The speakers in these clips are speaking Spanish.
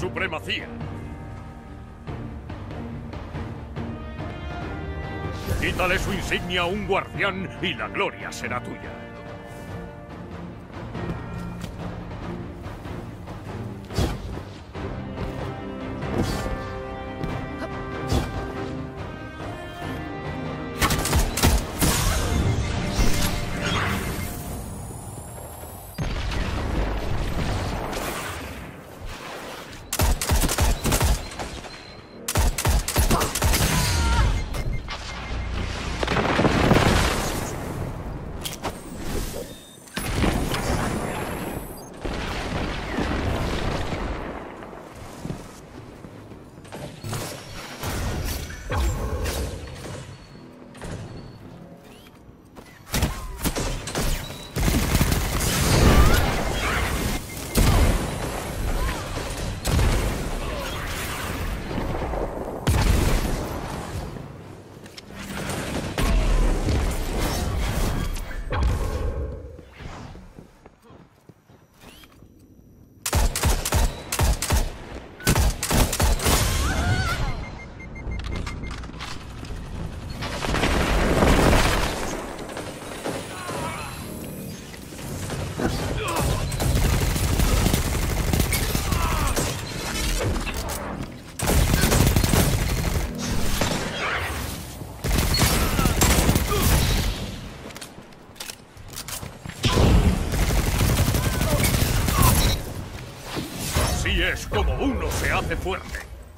supremacía. Quítale su insignia a un guardián y la gloria será tuya. Así es como uno se hace fuerte.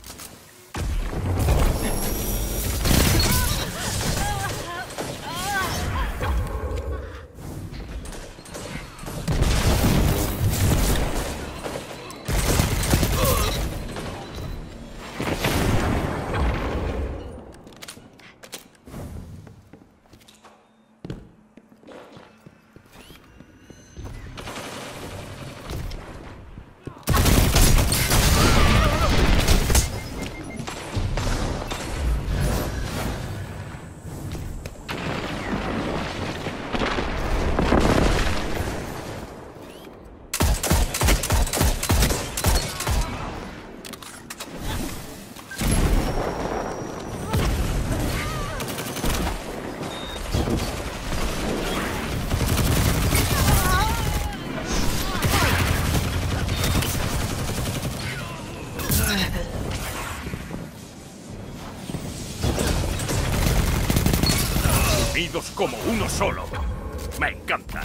Unidos como uno solo. Me encanta.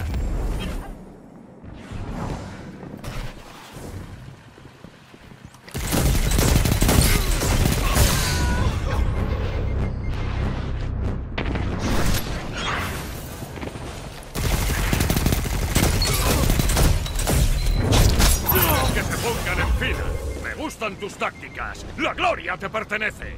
¡Que se pongan en fila! Me gustan tus tácticas. ¡La gloria te pertenece!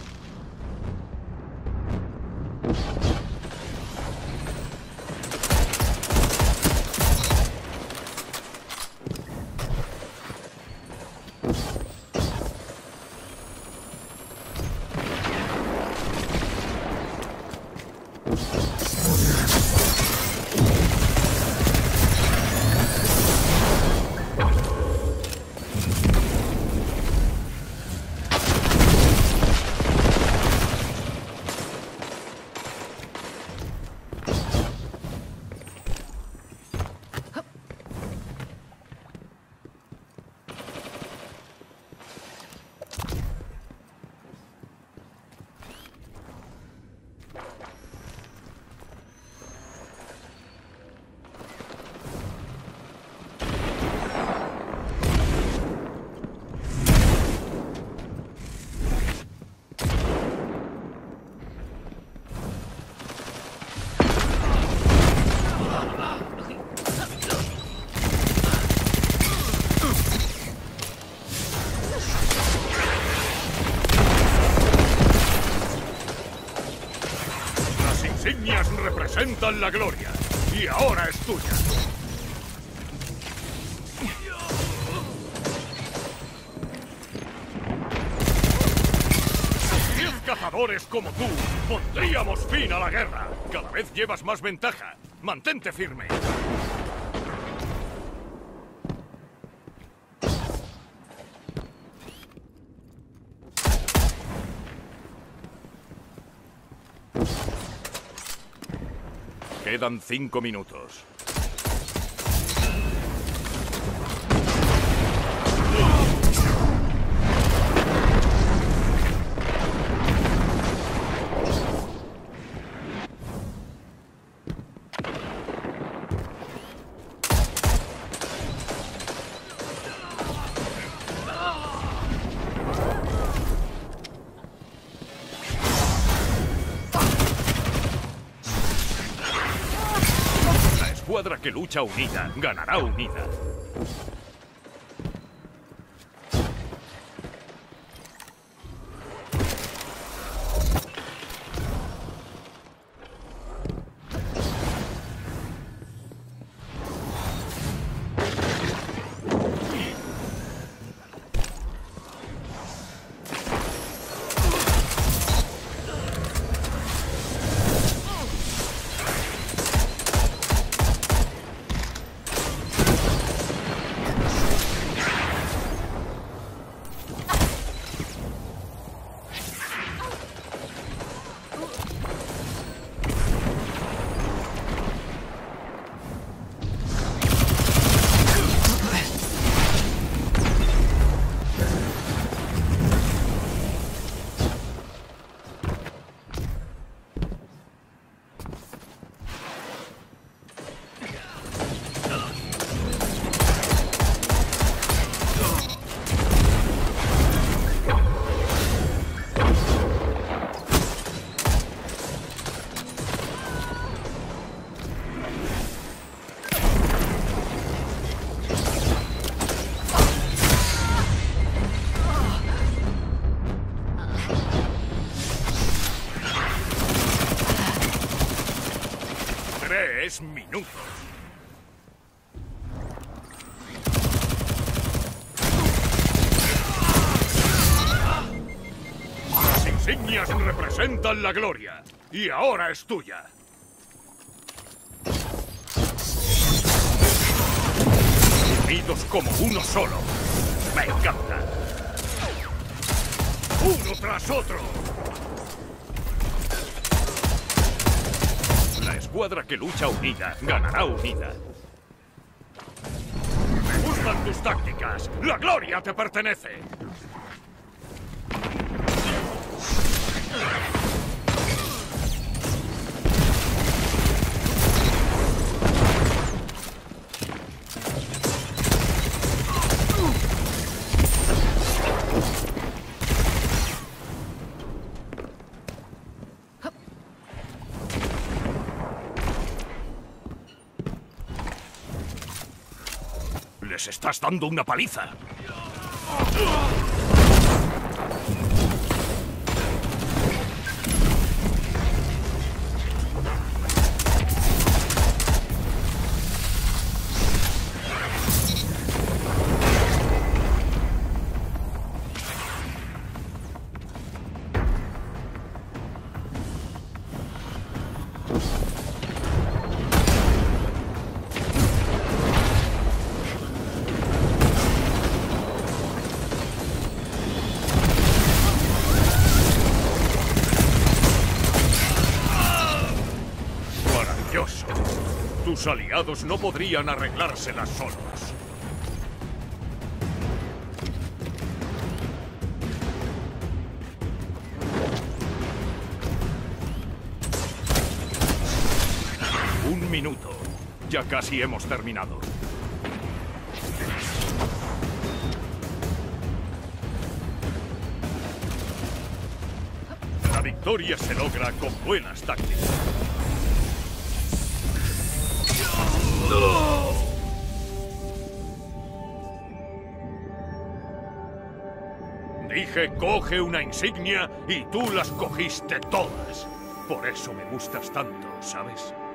Insignias representan la gloria, y ahora es tuya. 10 cazadores como tú pondríamos fin a la guerra. Cada vez llevas más ventaja. Mantente firme. Quedan 5 minutos. La escuadra que lucha unida ganará unida. Minutos. Las insignias representan la gloria y ahora es tuya. Unidos como uno solo. Me encanta. Uno tras otro. La escuadra que lucha unida ganará unida. Me gustan tus tácticas. ¡La gloria te pertenece! Les estás dando una paliza. Tus aliados no podrían arreglárselas solos. Un minuto. Ya casi hemos terminado. La victoria se logra con buenas tácticas. Dije, coge una insignia y tú las cogiste todas. Por eso me gustas tanto, ¿sabes?